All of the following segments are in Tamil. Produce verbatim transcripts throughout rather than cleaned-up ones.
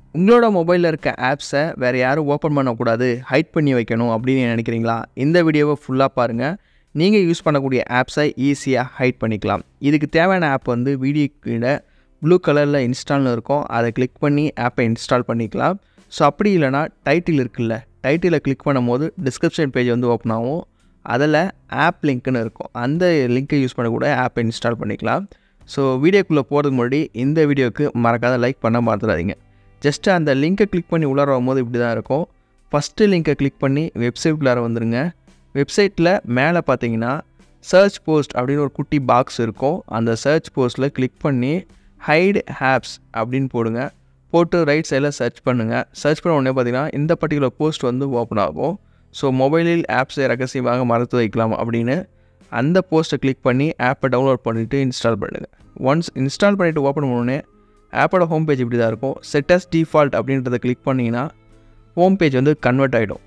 உங்களோட மொபைலில் இருக்க ஆப்ஸை வேறு யாரும் ஓப்பன் பண்ணக்கூடாது, ஹைட் பண்ணி வைக்கணும் அப்படின்னு நினைக்கிறீங்களா? இந்த வீடியோவை ஃபுல்லாக பாருங்கள். நீங்கள் யூஸ் பண்ணக்கூடிய ஆப்ஸை ஈஸியாக ஹைட் பண்ணிக்கலாம். இதுக்கு தேவையான ஆப் வந்து வீடியோ கீழே ப்ளூ கலரில் இன்ஸ்டால்னு இருக்கும். அதை கிளிக் பண்ணி ஆப்பை இன்ஸ்டால் பண்ணிக்கலாம். ஸோ அப்படி இல்லைனா டைட்டில் இருக்குல்ல, டைட்டிலை கிளிக் பண்ணும் போது டிஸ்கிரிப்ஷன் பேஜ் வந்து ஓப்பன் ஆகும். அதில் ஆப் லிங்க்னு இருக்கும். அந்த லிங்க்கை யூஸ் பண்ணக்கூட ஆப்பை இன்ஸ்டால் பண்ணிக்கலாம். ஸோ வீடியோக்குள்ளே போகிறதுக்கு முன்னாடி இந்த வீடியோவுக்கு மறக்காத லைக் பண்ண மறந்துடாதீங்க. ஜஸ்ட்டு அந்த லிங்க்கை கிளிக் பண்ணி உள்ளார வரும்போது இப்படி தான் இருக்கும். ஃபஸ்ட்டு லிங்க்கை கிளிக் பண்ணி வெப்சைட் உள்ளார வந்துடுங்க. வெப்சைட்டில் மேலே பார்த்தீங்கன்னா சர்ச் போஸ்ட் அப்படின்னு ஒரு குட்டி பாக்ஸ் இருக்கும். அந்த சர்ச் போஸ்ட்டில் கிளிக் பண்ணி ஹைட் ஆப்ஸ் அப்படின்னு போடுங்க. போட்டு ரைட் சைடில் சர்ச் பண்ணுங்கள். சர்ச் பண்ண உடனே பார்த்தீங்கன்னா இந்த பர்டிகுலர் போஸ்ட் வந்து ஓப்பன் ஆகும். ஸோ மொபைலில் ஆப்ஸை ரகசியமாக மறைத்து வைக்கலாம் அப்படின்னு அந்த போஸ்ட்டை கிளிக் பண்ணி ஆப்பை டவுன்லோட் பண்ணிவிட்டு இன்ஸ்டால் பண்ணுங்கள். ஒன்ஸ் இன்ஸ்டால் பண்ணிவிட்டு ஓப்பன் பண்ணோடனே ஆப்போட ஹோம் பேஜ் இப்படி தான் இருக்கும். செட் அஸ் டிஃபால்ட் அப்படின்றத கிளிக் பண்ணிங்கன்னா ஹோம் பேஜ் வந்து கன்வெர்ட் ஆகிடும்.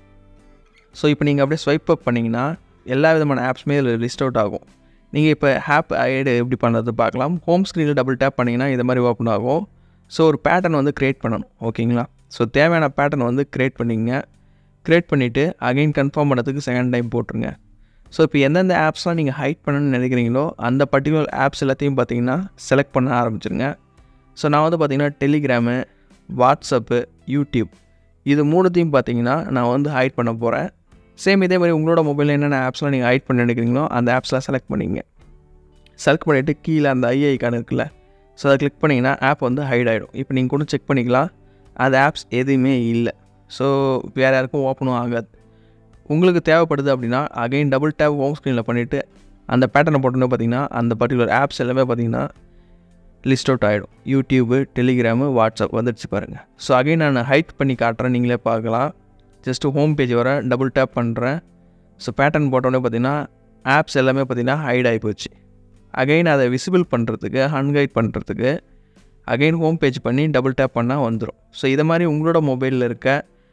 ஸோ இப்போ நீங்கள் அப்படியே ஸ்வைப் அப் பண்ணிங்கன்னா எல்லா விதமான ஆப்ஸுமே இதில் லிஸ்ட் அவுட் ஆகும். நீங்கள் இப்போ ஆப் ஐடு எப்படி பண்ணுறது பார்க்கலாம். ஹோம் ஸ்க்ரீனில் டபுள் டேப் பண்ணிங்கன்னா இது மாதிரி ஓப்பன் ஆகும். ஸோ ஒரு பேட்டர்ன் வந்து க்ரியேட் பண்ணணும், ஓகேங்களா? ஸோ தேவையான பேட்டர்ன் வந்து க்ரியேட் பண்ணிங்க. க்ரியேட் பண்ணிவிட்டு அகைன் கன்ஃபார்ம் பண்ணுறதுக்கு செகண்ட் டைம் போட்டுருங்க. ஸோ இப்போ எந்தெந்த ஆப்ஸ்லாம் நீங்கள் ஹைட் பண்ணணும்னு நினைக்கிறீங்களோ அந்த பர்டிகுலர் ஆப்ஸ் எல்லாத்தையும் பார்த்தீங்கன்னா செலக்ட் பண்ண ஆரம்பிச்சிருங்க. ஸோ நான் வந்து பார்த்திங்கன்னா டெலிகிராமு, வாட்ஸ்அப்பு, யூடியூப் இது மூணுத்தையும் பார்த்தீங்கன்னா நான் வந்து ஹைட் பண்ண போகிறேன். சேம் இதே மாதிரி உங்களோட மொபைலில் என்னென்ன ஆப்ஸ்லாம் நீங்கள் ஹைட் பண்ண நினைக்கிறீங்களோ அந்த ஆப்ஸ்லாம் செலக்ட் பண்ணிங்க. செலக்ட் பண்ணிவிட்டு கீழே அந்த ஐ ஐக்கான் இருக்குல்ல, ஸோ அதை கிளிக் பண்ணிங்கன்னா ஆப் வந்து ஹைட் ஆகிடும். இப்போ நீங்கள் கூட செக் பண்ணிக்கலாம், அந்த ஆப்ஸ் எதுவுமே இல்லை. ஸோ வேறு யாருக்கும் ஓப்பனும் ஆகாது. உங்களுக்கு தேவைப்படுது அப்படின்னா அகைன் டபுள் டேப் ஹோம் ஸ்க்ரீனில் பண்ணிவிட்டு அந்த பேட்டர்னை போட்டோன்னே பார்த்தீங்கன்னா அந்த பர்டிகுலர் ஆப்ஸ் எல்லாமே பார்த்தீங்கன்னா லிஸ்ட் அவுட் ஆகிடும். யூடியூபு, டெலிகிராமு, வாட்ஸ்அப் வந்துடுச்சு பாருங்கள். ஸோ அகைன் நான் ஹைட் பண்ணி காட்டுறேன், நீங்களே பார்க்கலாம். ஜஸ்ட்டு ஹோம் பேஜ் வர டபுள் டேப் பண்ணுறேன். ஸோ பேட்டர்ன் போட்டோன்னே பார்த்தீங்கன்னா ஆப்ஸ் எல்லாமே பார்த்தீங்கன்னா ஹைட் ஆகி போச்சு. அகைன் அதை விசிபிள் பண்ணுறதுக்கு, அன்ஹைட் பண்ணுறதுக்கு அகைன் ஹோம் பேஜ் பண்ணி டபுள் டேப் பண்ணால் வந்துடும். ஸோ இதை மாதிரி உங்களோட மொபைலில் இருக்க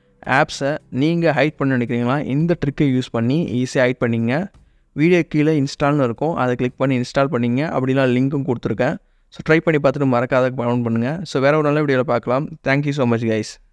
ஆப்ஸை நீங்கள் ஹைட் பண்ண நினைக்கிறீங்களா, இந்த ட்ரிக்கை யூஸ் பண்ணி ஈஸியாக ஹைட் பண்ணிங்க. வீடியோ கீழே இன்ஸ்டால்னு இருக்கும், அதை கிளிக் பண்ணி இன்ஸ்டால் பண்ணிங்க. அப்படின்னா லிங்க்கும் கொடுத்துருக்கேன். ஸோ ட்ரை பண்ணி பார்த்துட்டு மறக்காத டவுன்லோட் பண்ணுங்கள். ஸோ வேறு ஒரு நல்ல வீடியோவில் பார்க்கலாம். Thank you so much guys.